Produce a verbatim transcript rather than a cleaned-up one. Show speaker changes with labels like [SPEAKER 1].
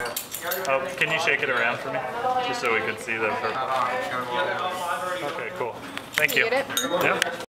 [SPEAKER 1] Oh, can you shake it around for me? Just so we can see the purple. Okay, cool. Thank you.
[SPEAKER 2] You get it?
[SPEAKER 1] Yep.